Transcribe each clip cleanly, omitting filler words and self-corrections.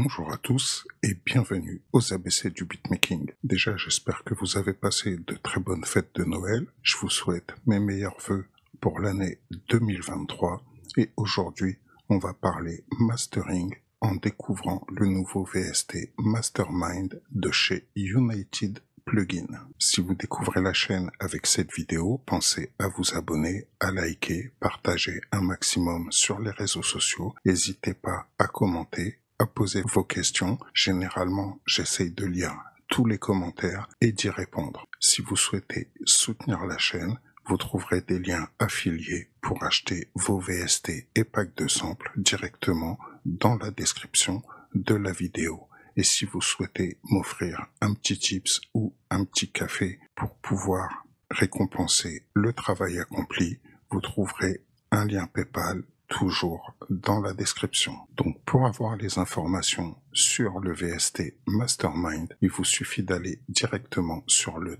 Bonjour à tous et bienvenue aux ABC du beatmaking. Déjà, j'espère que vous avez passé de très bonnes fêtes de Noël. Je vous souhaite mes meilleurs vœux pour l'année 2023 et aujourd'hui, on va parler mastering en découvrant le nouveau VST Mastermind de chez United Plugin. Si vous découvrez la chaîne avec cette vidéo, pensez à vous abonner, à liker, partager un maximum sur les réseaux sociaux. N'hésitez pas à commenter, à poser vos questions. Généralement, j'essaye de lire tous les commentaires et d'y répondre. Si vous souhaitez soutenir la chaîne, vous trouverez des liens affiliés pour acheter vos VST et packs de samples directement dans la description de la vidéo. Et si vous souhaitez m'offrir un petit tips ou un petit café pour pouvoir récompenser le travail accompli, vous trouverez un lien PayPal toujours dans la description. Donc pour avoir les informations sur le VST Mastermind, il vous suffit d'aller directement sur le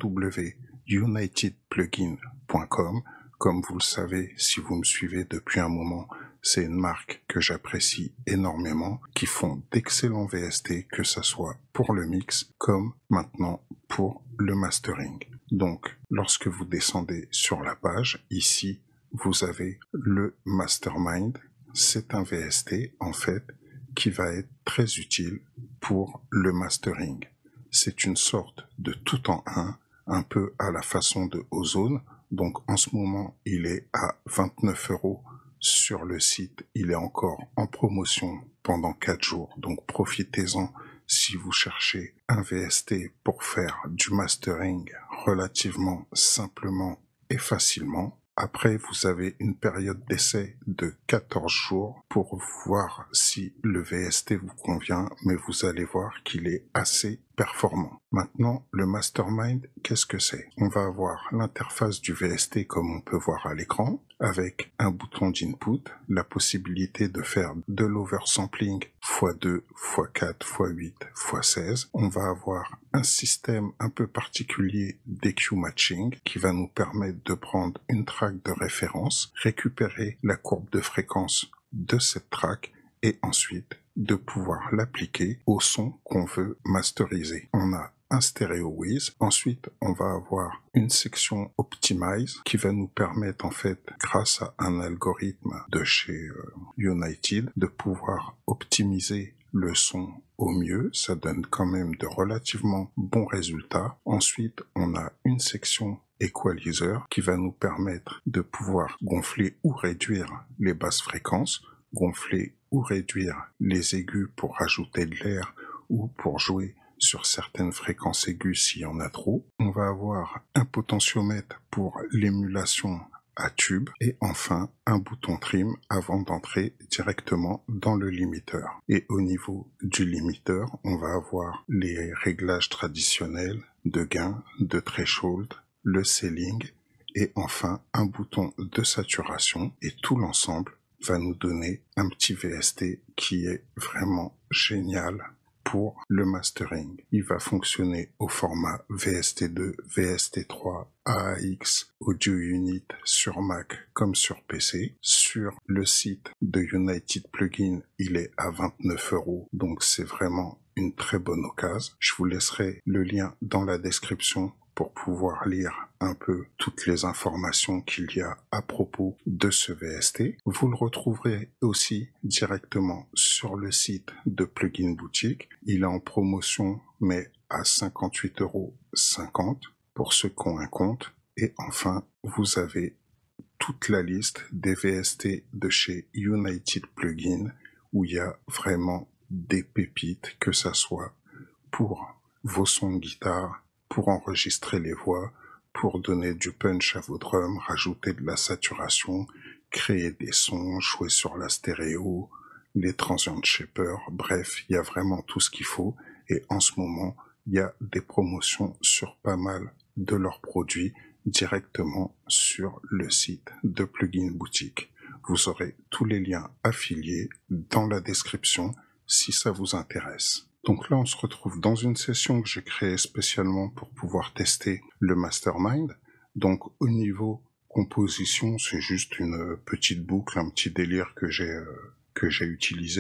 www.unitedplugin.com. Comme vous le savez, si vous me suivez depuis un moment, c'est une marque que j'apprécie énormément, qui font d'excellents VST, que ce soit pour le mix comme maintenant pour le mastering. Donc, lorsque vous descendez sur la page, ici, vous avez le Mastermind. C'est un VST, en fait, qui va être très utile pour le mastering. C'est une sorte de tout en un peu à la façon de Ozone. Donc, en ce moment, il est à 29 € sur le site. Il est encore en promotion pendant 4 jours. Donc, profitez-en si vous cherchez un VST pour faire du mastering relativement simplement et facilement. Après, vous avez une période d'essai de 14 jours pour voir si le VST vous convient, mais vous allez voir qu'il est assez performant. Maintenant, le Mastermind, qu'est-ce que c'est? On va avoir l'interface du VST comme on peut voir à l'écran, avec un bouton d'input, la possibilité de faire de l'oversampling x2, x4, x8, x16. On va avoir un système un peu particulier d'EQ matching qui va nous permettre de prendre une track de référence, récupérer la courbe de fréquence de cette track et ensuite de pouvoir l'appliquer au son qu'on veut masteriser. On a un stéréo Wiz. Ensuite, on va avoir une section Optimize qui va nous permettre, en fait, grâce à un algorithme de chez United, de pouvoir optimiser le son au mieux. Ça donne quand même de relativement bons résultats. Ensuite, on a une section Equalizer qui va nous permettre de pouvoir gonfler ou réduire les basses fréquences, gonfler ou réduire les aigus pour rajouter de l'air ou pour jouer sur certaines fréquences aiguës s'il y en a trop. On va avoir un potentiomètre pour l'émulation à tube et enfin un bouton trim avant d'entrer directement dans le limiteur. Et au niveau du limiteur, on va avoir les réglages traditionnels de gain, de threshold, le ceiling et enfin un bouton de saturation et tout l'ensemble va nous donner un petit VST qui est vraiment génial pour le mastering. Il va fonctionner au format VST2, VST3, AAX, Audio Unit sur Mac comme sur PC. Sur le site de United Plugin, il est à 29 €, donc c'est vraiment une très bonne occasion. Je vous laisserai le lien dans la description pour pouvoir lire un peu toutes les informations qu'il y a à propos de ce VST. Vous le retrouverez aussi directement sur le site de Plugin Boutique. Il est en promotion, mais à 58,50 € pour ceux qui ont un compte. Et enfin, vous avez toute la liste des VST de chez United Plugin, où il y a vraiment des pépites, que ça soit pour vos sons de guitare, pour enregistrer les voix, pour donner du punch à vos drums, rajouter de la saturation, créer des sons, jouer sur la stéréo, les transient shaper, bref, il y a vraiment tout ce qu'il faut. Et en ce moment, il y a des promotions sur pas mal de leurs produits directement sur le site de Plugin Boutique. Vous aurez tous les liens affiliés dans la description si ça vous intéresse. Donc là, on se retrouve dans une session que j'ai créée spécialement pour pouvoir tester le Mastermind. Donc au niveau composition, c'est juste une petite boucle, un petit délire que j'ai utilisé.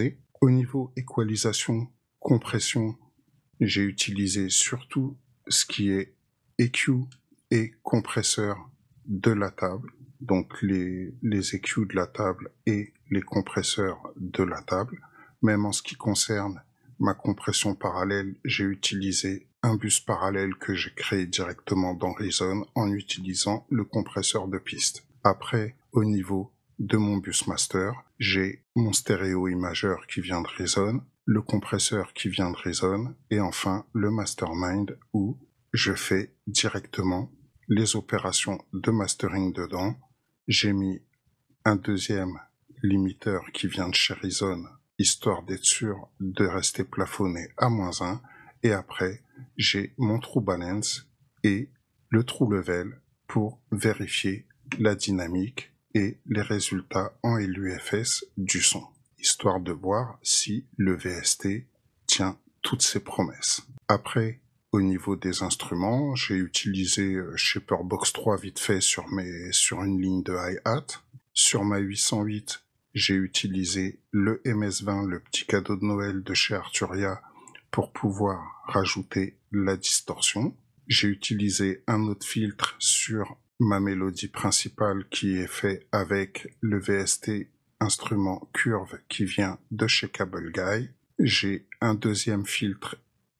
Au niveau équalisation, compression, j'ai utilisé surtout ce qui est EQ et compresseur de la table, donc les EQ de la table et les compresseurs de la table. Même en ce qui concerne ma compression parallèle, j'ai utilisé un bus parallèle que j'ai créé directement dans Reason en utilisant le compresseur de piste. Après, au niveau de mon bus master, j'ai mon stéréo imageur qui vient de Reason, le compresseur qui vient de Reason, et enfin le mastermind où je fais directement les opérations de mastering dedans. J'ai mis un deuxième limiteur qui vient de chez Reason, histoire d'être sûr de rester plafonné à -1, et après j'ai mon true balance et le true level pour vérifier la dynamique et les résultats en LUFS du son, histoire de voir si le VST tient toutes ses promesses. Après, au niveau des instruments, j'ai utilisé Shaperbox 3 vite fait sur une ligne de hi-hat. Sur ma 808, j'ai utilisé le MS-20, le petit cadeau de Noël de chez Arturia, pour pouvoir rajouter la distorsion. J'ai utilisé un autre filtre sur ma mélodie principale qui est fait avec le VST instrument curve qui vient de chez Cable Guy. J'ai un deuxième filtre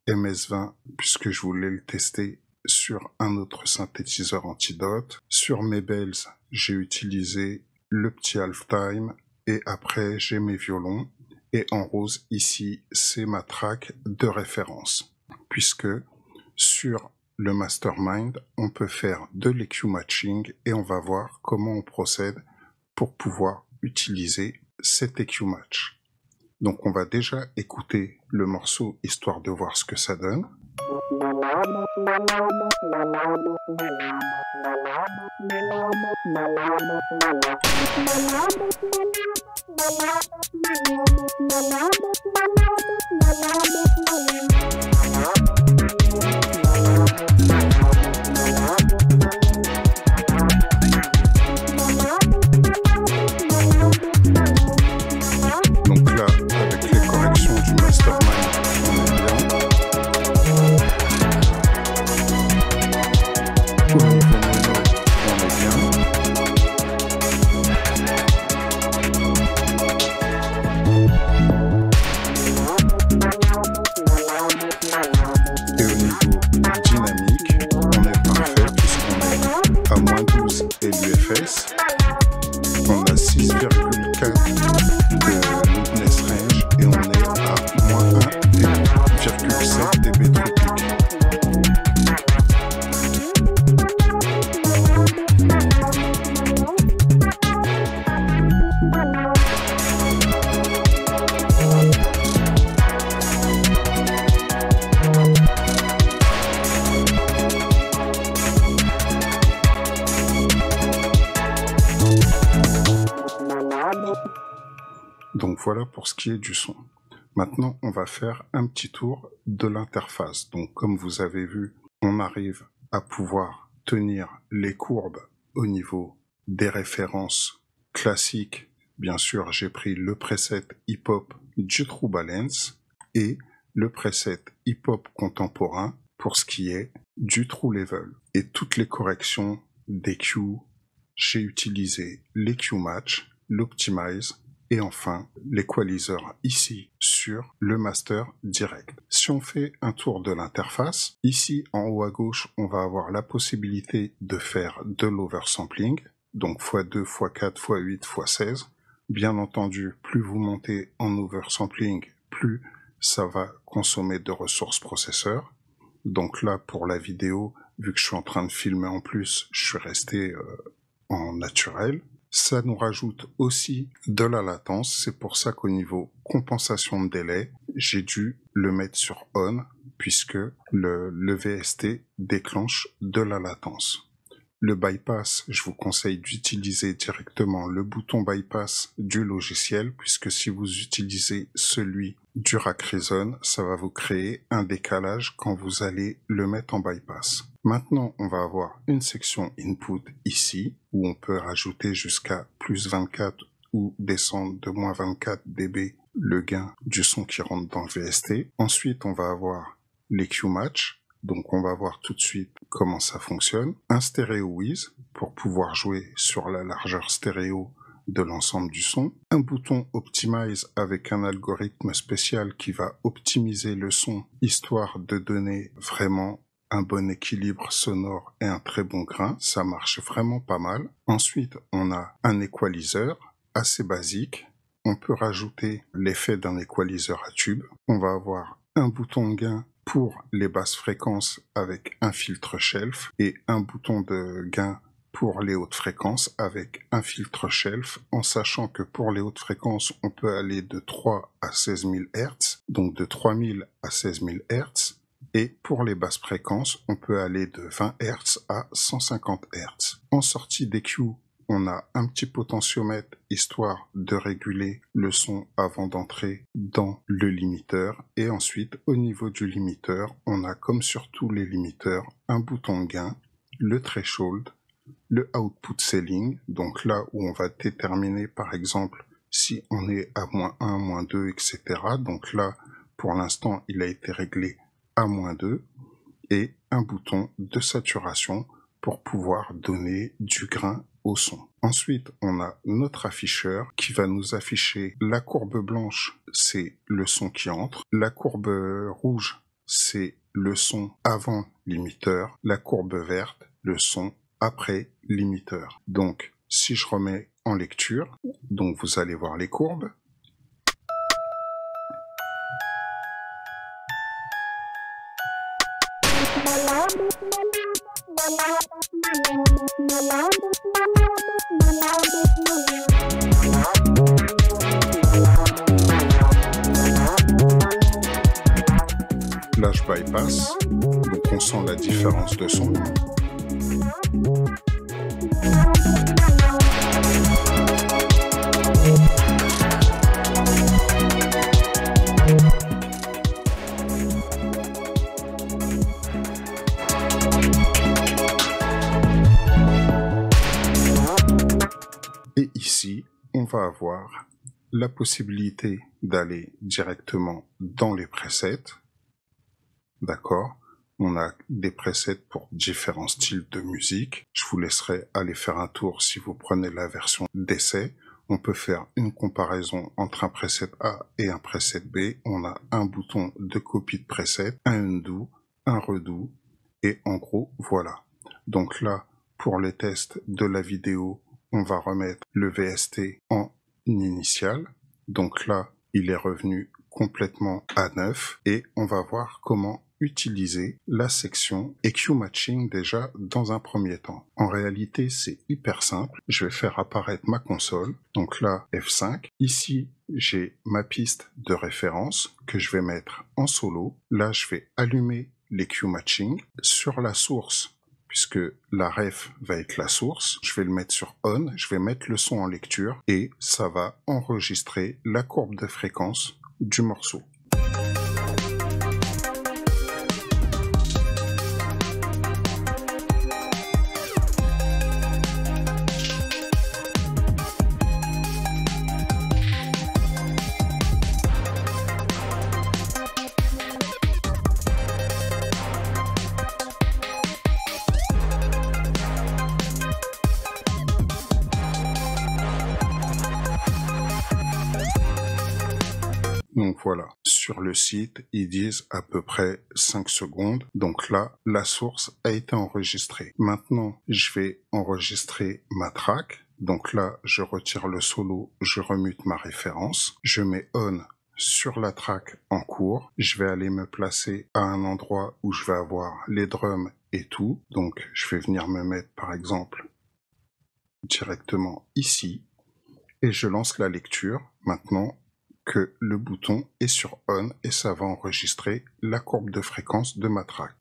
MS-20 puisque je voulais le tester sur un autre synthétiseur Antidote. Sur mes bells, j'ai utilisé le petit halftime et après j'ai mes violons. Et en rose, ici, c'est ma track de référence puisque sur le mastermind, on peut faire de l'EQ matching et on va voir comment on procède pour pouvoir utiliser cet EQ match. Donc on va déjà écouter le morceau histoire de voir ce que ça donne. Donc là, avec les corrections du mastermind, on est bien. Au niveau mono, on est bien. Et au niveau dynamique, on est parfait puisqu'on est à -12 et l'UFS. On a 6,4 de loudness range et on est à -1,7 dB tropique. Donc voilà pour ce qui est du son. Maintenant, on va faire un petit tour de l'interface. Donc comme vous avez vu, on arrive à pouvoir tenir les courbes au niveau des références classiques. Bien sûr, j'ai pris le preset hip-hop du True Balance et le preset hip-hop contemporain pour ce qui est du True Level. Et toutes les corrections d'EQ, j'ai utilisé l'EQ Match, l'Optimize, et enfin l'équaliseur ici sur le master direct. Si on fait un tour de l'interface, ici en haut à gauche, on va avoir la possibilité de faire de l'oversampling, donc x2, x4, x8, x16. Bien entendu, plus vous montez en oversampling, plus ça va consommer de ressources processeurs. Donc là, pour la vidéo, vu que je suis en train de filmer en plus, je suis resté en naturel. Ça nous rajoute aussi de la latence, c'est pour ça qu'au niveau compensation de délai, j'ai dû le mettre sur on, puisque le VST déclenche de la latence. Le bypass, je vous conseille d'utiliser directement le bouton bypass du logiciel, puisque si vous utilisez celui du rack Reason, ça va vous créer un décalage quand vous allez le mettre en bypass. Maintenant, on va avoir une section input ici, où on peut rajouter jusqu'à plus 24 ou descendre de moins 24 dB le gain du son qui rentre dans le VST. Ensuite, on va avoir l'EQ Match. Donc on va voir tout de suite comment ça fonctionne. Un Stereo Wiz pour pouvoir jouer sur la largeur stéréo de l'ensemble du son. Un bouton Optimize avec un algorithme spécial qui va optimiser le son, histoire de donner vraiment un bon équilibre sonore et un très bon grain. Ça marche vraiment pas mal. Ensuite, on a un équaliseur assez basique. On peut rajouter l'effet d'un équaliseur à tube. On va avoir un bouton gain pour les basses fréquences avec un filtre shelf et un bouton de gain pour les hautes fréquences avec un filtre shelf, en sachant que pour les hautes fréquences, on peut aller de 3 à 16 000 Hz, donc de 3000 à 16 000 Hz, et pour les basses fréquences, on peut aller de 20 Hz à 150 Hz. En sortie d'EQ, on a un petit potentiomètre histoire de réguler le son avant d'entrer dans le limiteur. Et ensuite, au niveau du limiteur, on a comme sur tous les limiteurs, un bouton gain, le threshold, le output ceiling, donc là où on va déterminer par exemple si on est à -1, -2, etc. Donc là, pour l'instant, il a été réglé à -2 et un bouton de saturation pour pouvoir donner du grain au son. Ensuite, on a notre afficheur qui va nous afficher la courbe blanche, c'est le son qui entre. La courbe rouge, c'est le son avant limiteur. La courbe verte, le son après limiteur. Donc, si je remets en lecture, donc vous allez voir les courbes. Là, je bypass, donc on sent la différence de son. Et ici, on va avoir la possibilité d'aller directement dans les presets. D'accord? On a des presets pour différents styles de musique. Je vous laisserai aller faire un tour si vous prenez la version d'essai. On peut faire une comparaison entre un preset A et un preset B. On a un bouton de copie de preset, un undo, un redo, et en gros, voilà. Donc là, pour les tests de la vidéo, on va remettre le VST en initial. Donc là, il est revenu complètement à 9 et on va voir comment utiliser la section EQ Matching déjà dans un premier temps. En réalité, c'est hyper simple. Je vais faire apparaître ma console. Donc là, F5. Ici, j'ai ma piste de référence que je vais mettre en solo. Là, je vais allumer l'EQ Matching sur la source. Puisque la ref va être la source, je vais le mettre sur on, je vais mettre le son en lecture et ça va enregistrer la courbe de fréquence du morceau. Donc voilà, sur le site, ils disent à peu près 5 secondes. Donc là, la source a été enregistrée. Maintenant, je vais enregistrer ma track. Donc là, je retire le solo, je remute ma référence. Je mets on sur la track en cours. Je vais aller me placer à un endroit où je vais avoir les drums et tout. Donc, je vais venir me mettre, par exemple, directement ici. Et je lance la lecture. Maintenant, que le bouton est sur on et ça va enregistrer la courbe de fréquence de ma track.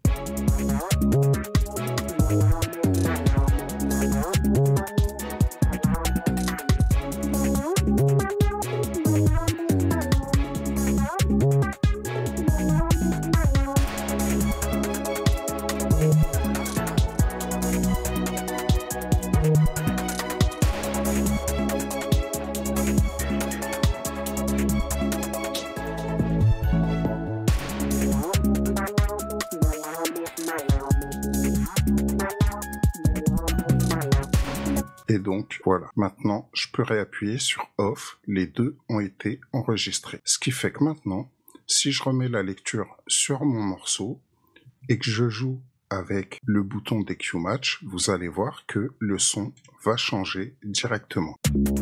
Et donc, voilà. Maintenant, je peux réappuyer sur Off. Les deux ont été enregistrés. Ce qui fait que maintenant, si je remets la lecture sur mon morceau et que je joue avec le bouton d'EQ Match, vous allez voir que le son va changer directement.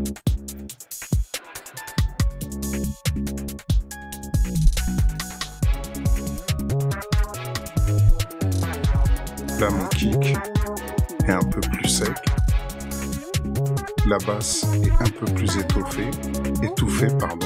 Là, mon kick est un peu plus sec. La basse est un peu plus étouffée, pardon.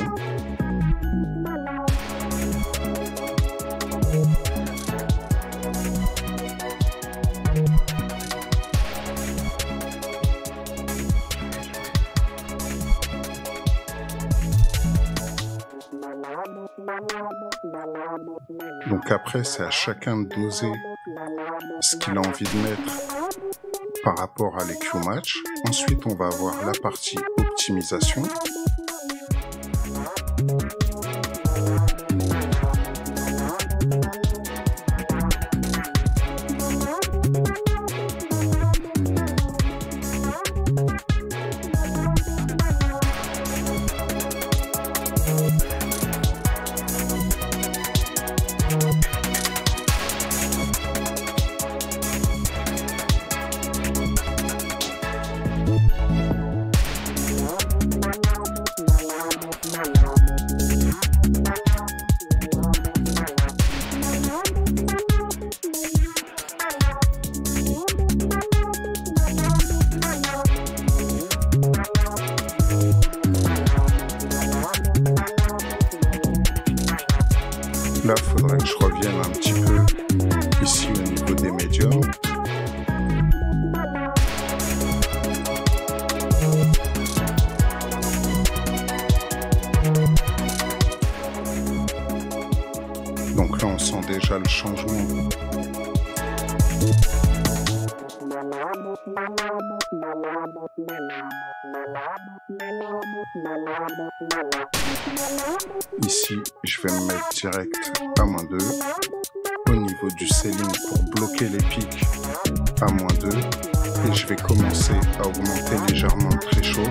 Donc après, c'est à chacun de doser ce qu'il a envie de mettre par rapport à l'EQ Match. Ensuite, on va avoir la partie optimisation. Là, il faudrait que je revienne un petit peu ici au niveau des médiums. Donc là, on sent déjà le changement. Ici, je vais me mettre direct à -2. Au niveau du ceiling pour bloquer les pics à -2. Et je vais commencer à augmenter légèrement le threshold.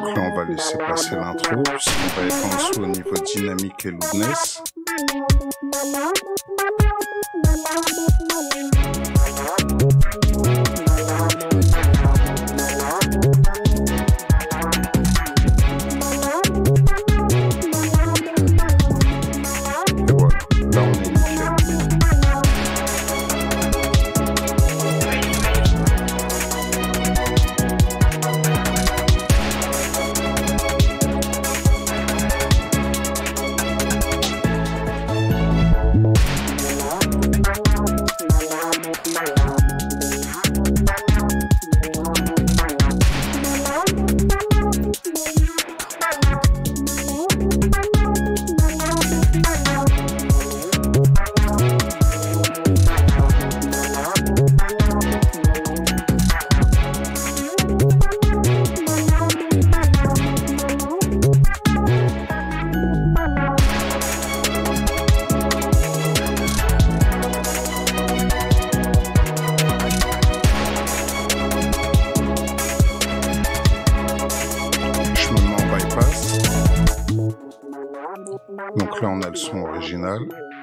là, on va laisser passer l'intro, puisqu'on va être en dessous au niveau dynamique et loudness. Donc là, on a le son original.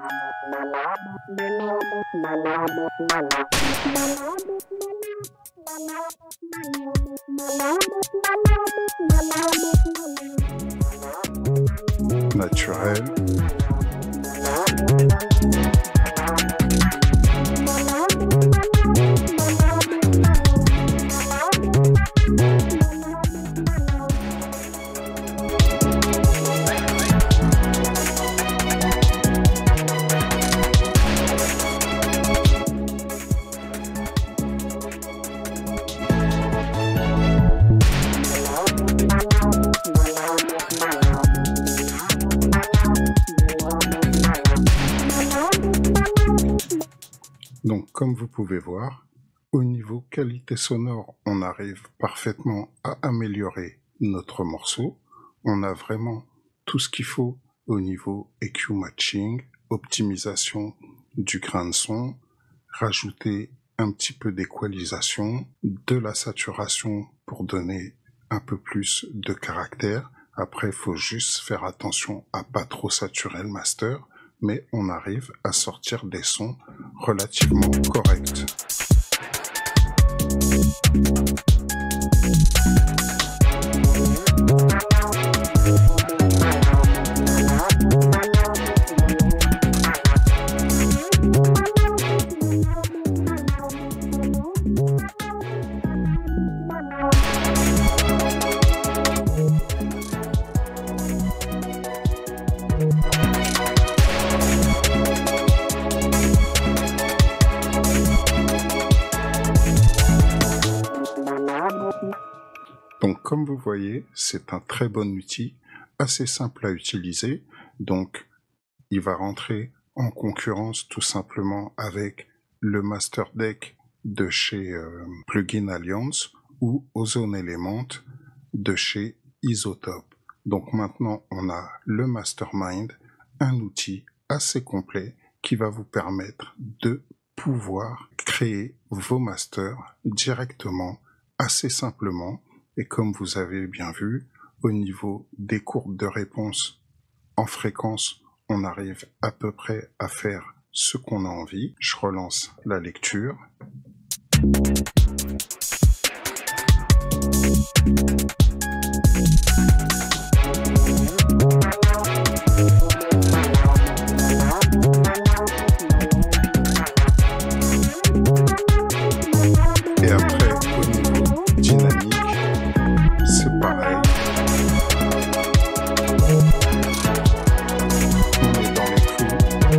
Naturel. Donc, comme vous pouvez voir, au niveau qualité sonore, on arrive parfaitement à améliorer notre morceau. On a vraiment tout ce qu'il faut au niveau EQ matching, optimisation du grain de son, rajouter un petit peu d'équalisation, de la saturation pour donner un peu plus de caractère. Après, il faut juste faire attention à pas trop saturer le master, mais on arrive à sortir des sons relativement corrects. Donc, comme vous voyez, c'est un très bon outil, assez simple à utiliser. Donc, il va rentrer en concurrence tout simplement avec le Master Deck de chez Plugin Alliance ou Ozone Element de chez Isotope. Donc maintenant, on a le Mastermind, un outil assez complet qui va vous permettre de pouvoir créer vos masters directement, assez simplement. Et comme vous avez bien vu, au niveau des courbes de réponse en fréquence, on arrive à peu près à faire ce qu'on a envie. Je relance la lecture. Et après, au niveau dynamique, c'est pareil. On est dans les clous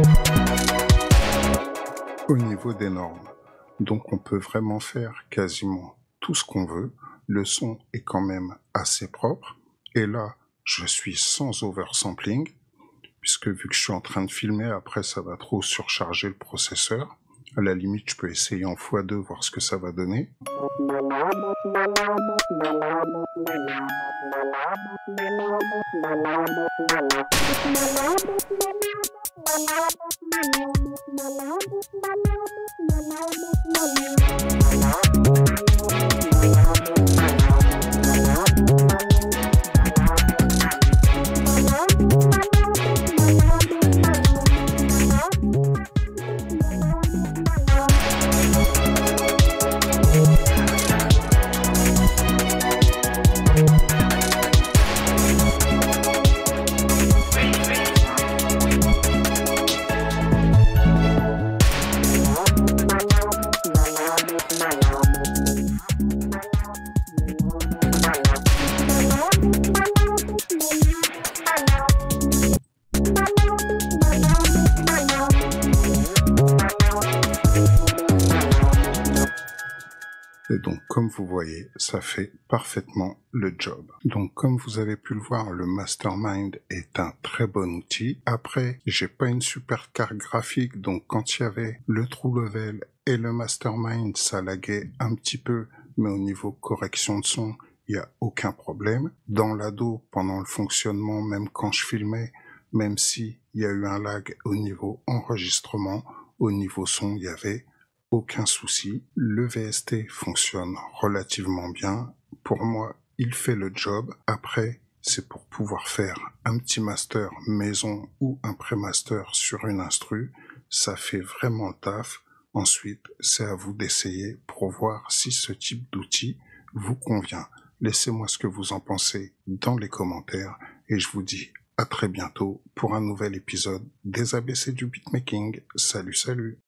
au niveau des normes. Donc on peut vraiment faire quasiment tout ce qu'on veut. Le son est quand même assez propre. Et là, je suis sans oversampling, puisque vu que je suis en train de filmer, après ça va trop surcharger le processeur. À la limite, je peux essayer en x2, voir ce que ça va donner. Et donc, comme vous voyez, ça fait parfaitement le job. Donc, comme vous avez pu le voir, le Mastermind est un très bon outil. Après, j'ai pas une super carte graphique, donc quand il y avait le True Level et le Mastermind, ça laguait un petit peu, mais au niveau correction de son, il n'y a aucun problème. Dans l'ado, pendant le fonctionnement, même quand je filmais, même si il y a eu un lag au niveau enregistrement, au niveau son, il y avait aucun souci. Le VST fonctionne relativement bien. Pour moi, il fait le job. Après, c'est pour pouvoir faire un petit master maison ou un pré-master sur une instru. Ça fait vraiment le taf. Ensuite, c'est à vous d'essayer pour voir si ce type d'outil vous convient. Laissez-moi ce que vous en pensez dans les commentaires et je vous dis à très bientôt pour un nouvel épisode des ABC du beatmaking. Salut, salut!